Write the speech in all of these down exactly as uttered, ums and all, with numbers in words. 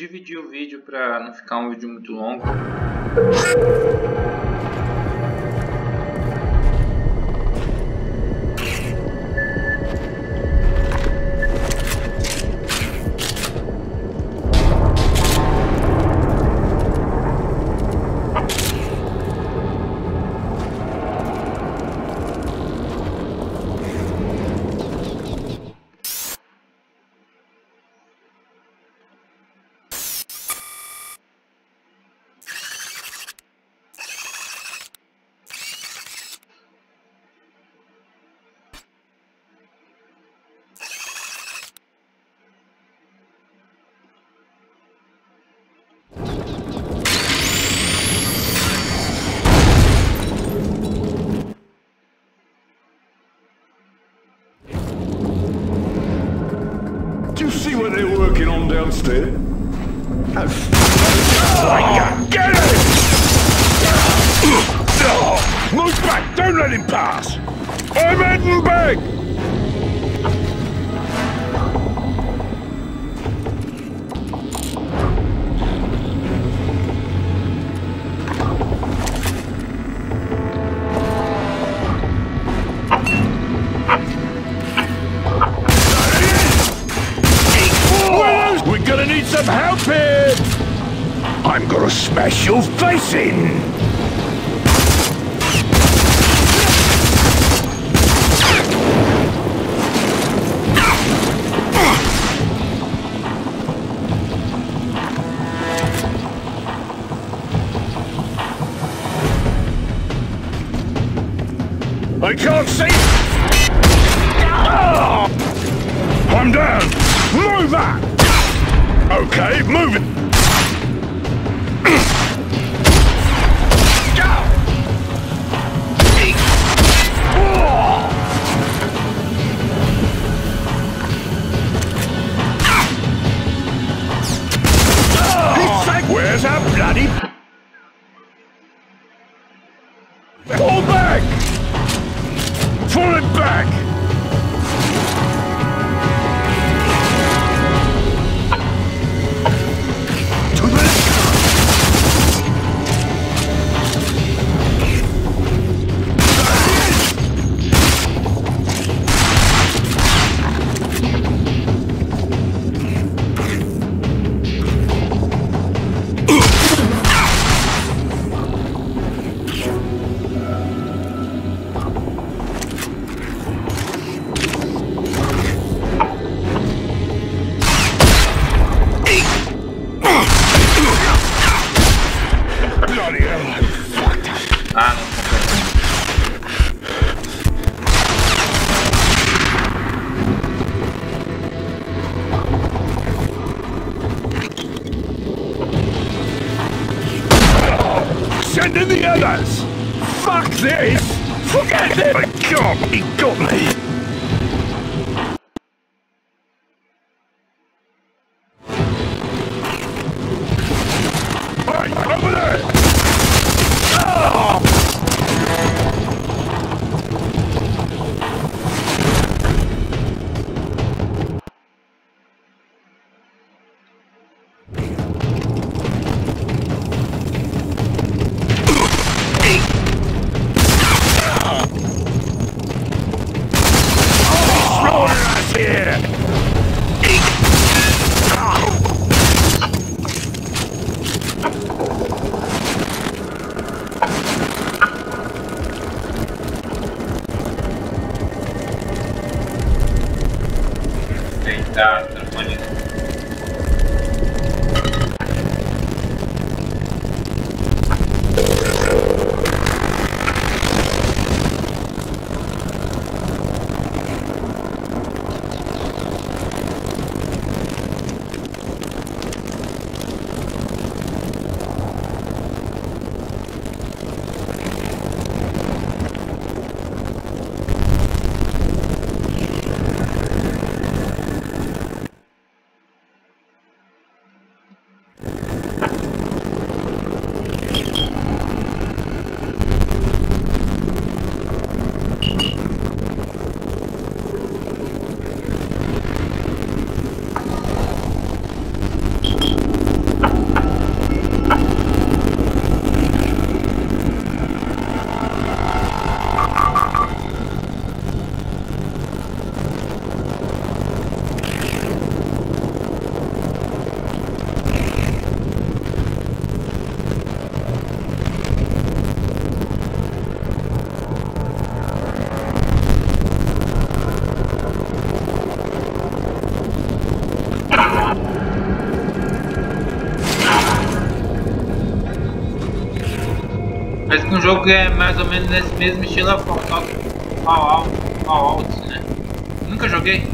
dividir o vídeo para não ficar um vídeo muito longo. Do you see what they're working on downstairs? Oh, f- get it! Move back! Don't let him pass! I'm heading back! We're gonna need some help here! I'm gonna smash your face in! I can't see! Ah! I'm down! Move that! Okay, move it! Where's our bloody... Fall back! Fall it back! Ah, não Send in the others! Fuck this! Forget it! My God, he got me! Right, over there! Oh! Parece que um jogo que é mais ou menos nesse mesmo estilo é o Fallout, Fallout, né? Nunca joguei.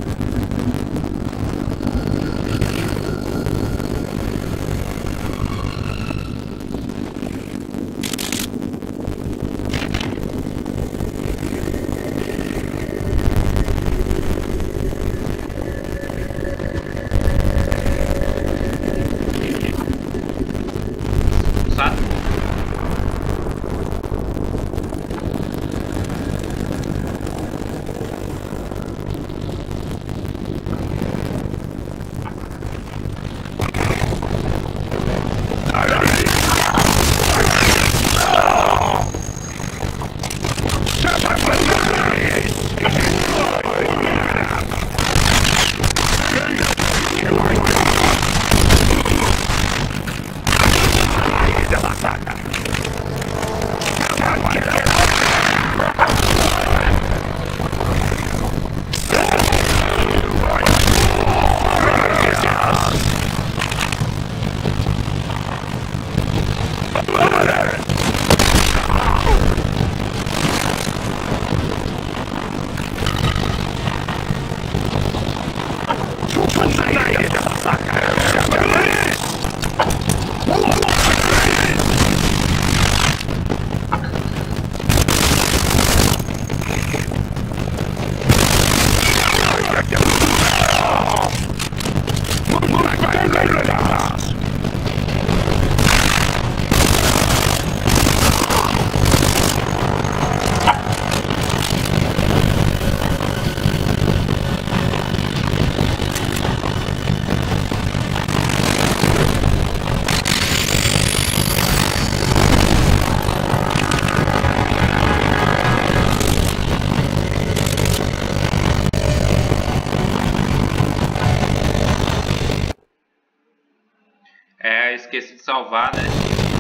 É, esqueci de salvar, né?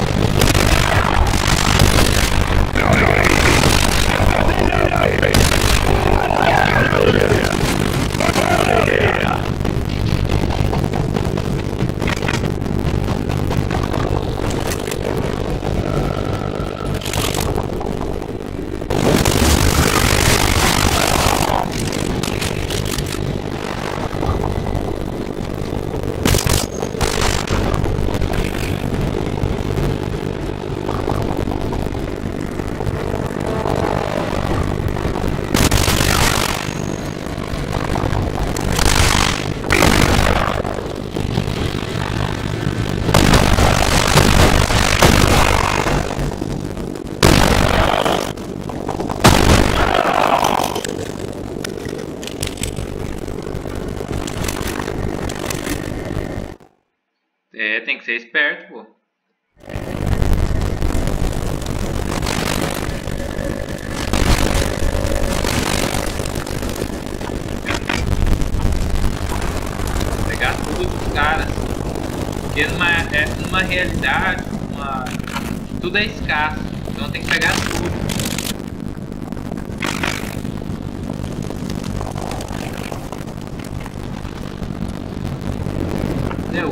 É, tem que ser esperto, pô. Pegar tudo dos caras. Porque numa, é, numa realidade, uma, tudo é escasso. Então tem que pegar tudo. Deu.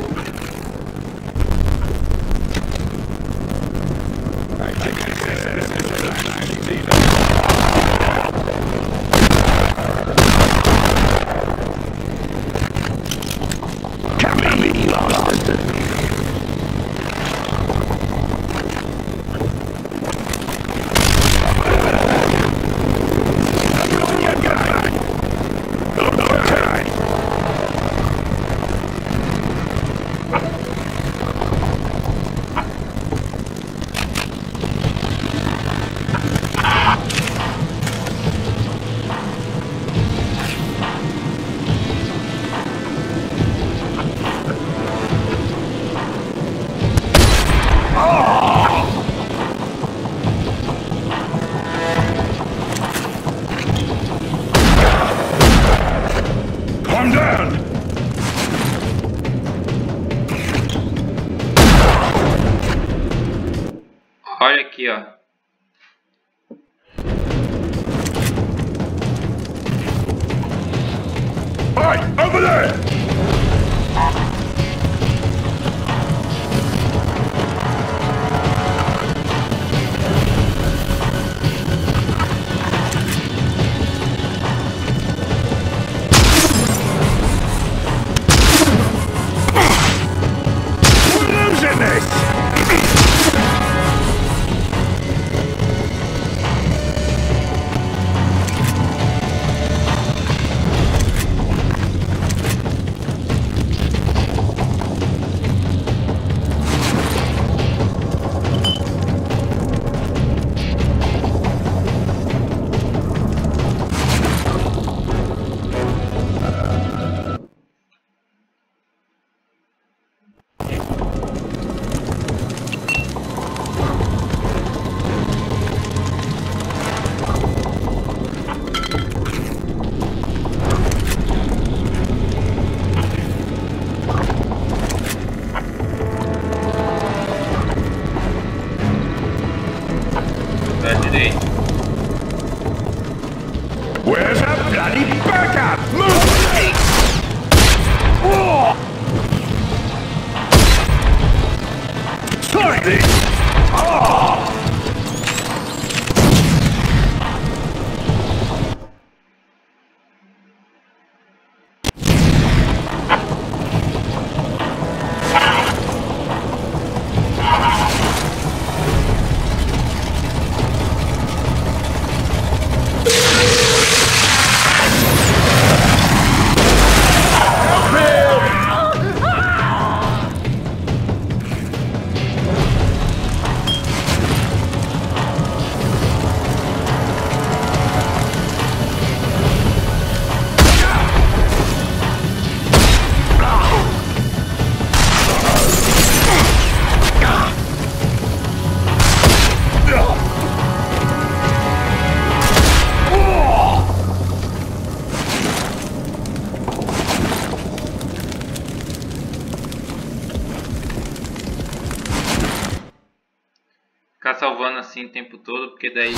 Olha aqui, ó. Hey, over there! doing this! Where's our bloody backup? Move! Oh! Sorry, this! Oh! Ficar salvando assim o tempo todo, porque daí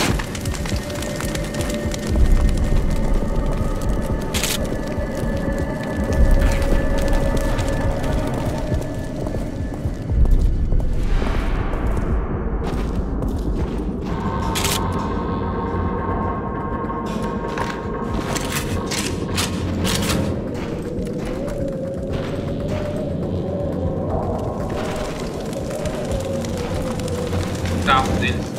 carro deles.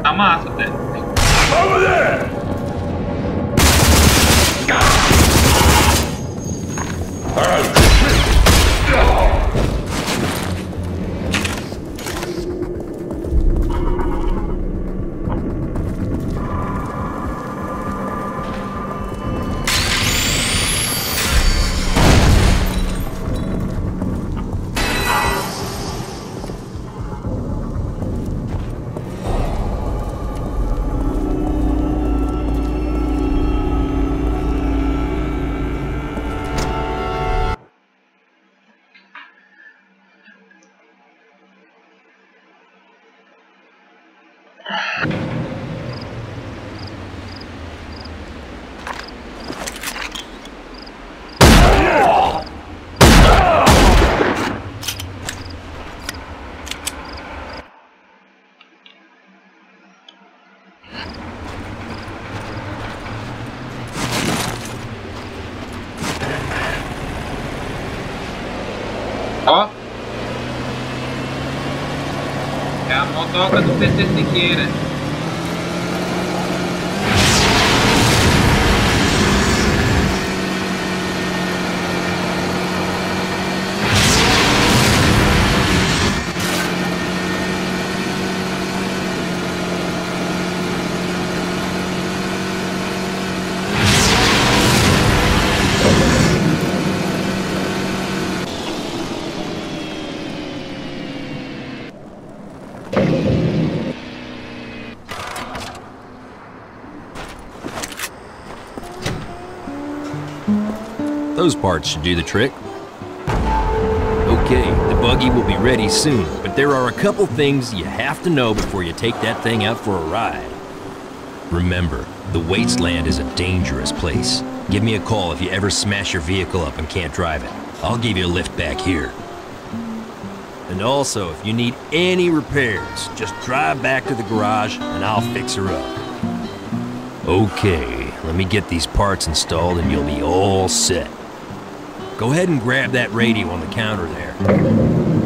Tá massa até. Over there! Ó, é a motoca do P C Siqueira. Those parts should do the trick. Okay, the buggy will be ready soon, but there are a couple things you have to know before you take that thing out for a ride. Remember, the wasteland is a dangerous place. Give me a call if you ever smash your vehicle up and can't drive it. I'll give you a lift back here. And also, if you need any repairs, just drive back to the garage and I'll fix her up. Okay, let me get these parts installed and you'll be all set. Go ahead and grab that radio on the counter there.